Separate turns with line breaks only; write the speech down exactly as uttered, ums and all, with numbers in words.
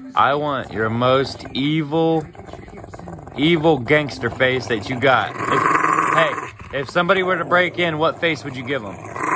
I want your most evil, evil gangster face that you got. If, hey, if somebody were to break in, what face would you give them?